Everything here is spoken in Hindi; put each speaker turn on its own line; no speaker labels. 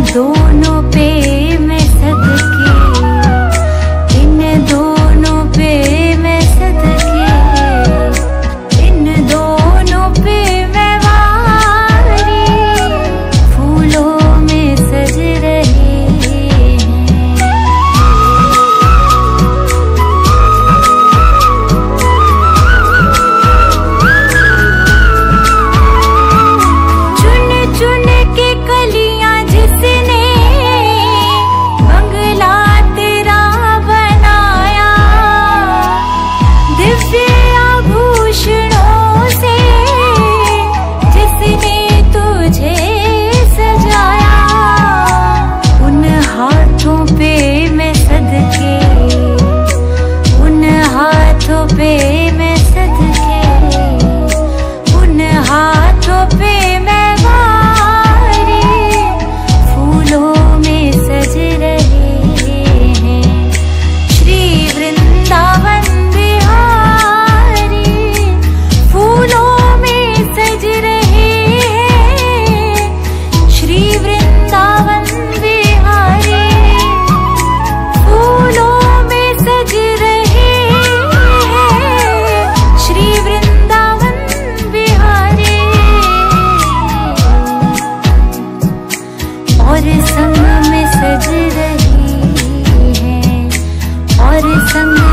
दोनों पे मैं सदके, इन दोनों पे मैं सदके, इन दोनों पे मैं वारी फूलों में सज रहे हैं। चुन चुन के कलियां जिसने बंगला तेरा बनाया, दिव्य आभूषणों से जिसने तुझे सजाया, उन हाथों पे मैं सदके, उन हाथों पे मैं सदके, उन हाथों पे मैं वारी फूलों में सज रहे हैं। श्री वृंदावन बिहारी फूलों में सज रहे हैं। श्री वृंदावन बिहारी फूलों में सज रहे हैं। श्री वृंदावन बिहारी और संग में सज रही है, और संग